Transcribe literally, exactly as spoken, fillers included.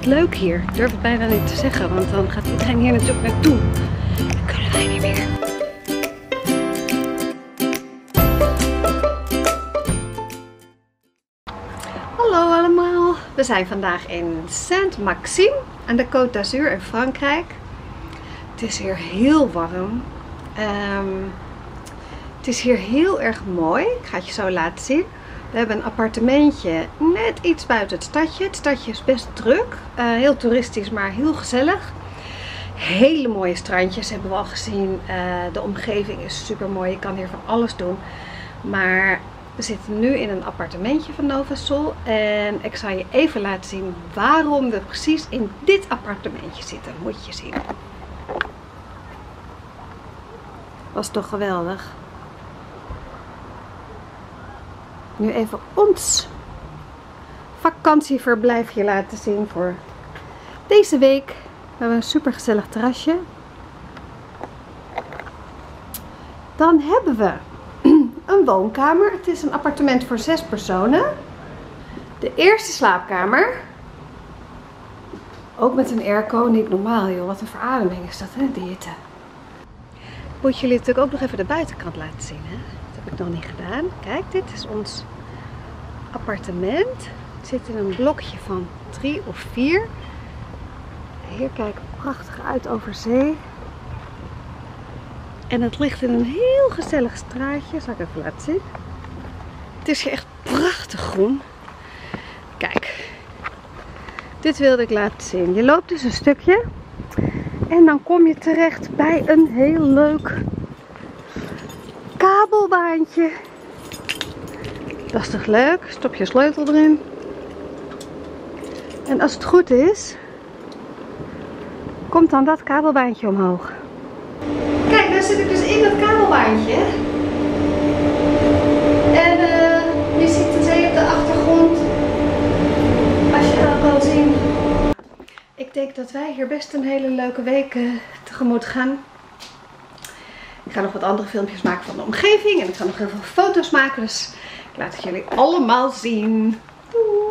echt leuk hier. Ik durf het bijna niet te zeggen, want dan gaat iedereen hier natuurlijk naartoe. Dan kunnen wij niet meer. Hallo allemaal. We zijn vandaag in Saint-Maxime aan de Côte d'Azur in Frankrijk. Het is hier heel warm. Um, het is hier heel erg mooi. Ik ga het je zo laten zien. We hebben een appartementje net iets buiten het stadje. Het stadje is best druk. Uh, heel toeristisch, maar heel gezellig. Hele mooie strandjes hebben we al gezien. Uh, de omgeving is super mooi. Je kan hier van alles doen. Maar we zitten nu in een appartementje van Novasol. En ik zal je even laten zien waarom we precies in dit appartementje zitten. Moet je zien. Was toch geweldig. Nu even ons vakantieverblijfje laten zien voor deze week. We hebben een super gezellig terrasje. Dan hebben we een woonkamer. Het is een appartement voor zes personen. De eerste slaapkamer. Ook met een airco, niet normaal joh. Wat een verademing is dat, hè, die hitte. Ik moet jullie natuurlijk ook nog even de buitenkant laten zien, hè. Dat heb ik nog niet gedaan. Kijk, dit is ons appartement. Het zit in een blokje van drie of vier. Hier kijkt prachtig uit over zee. En het ligt in een heel gezellig straatje. Zal ik even laten zien. Het is hier echt prachtig groen. Kijk. Dit wilde ik laten zien. Je loopt dus een stukje. En dan kom je terecht bij een heel leuk kabelbaantje. Dat is toch leuk? Stop je sleutel erin. En als het goed is, komt dan dat kabelbaantje omhoog. Kijk, daar zit ik dus in dat kabelbaantje. En uh, je ziet de zee op de achtergrond. Als je dat kan zien. Ik denk dat wij hier best een hele leuke week uh, tegemoet gaan. Ik ga nog wat andere filmpjes maken van de omgeving. En ik ga nog heel veel foto's maken. Dus ik laat het jullie allemaal zien. Doei!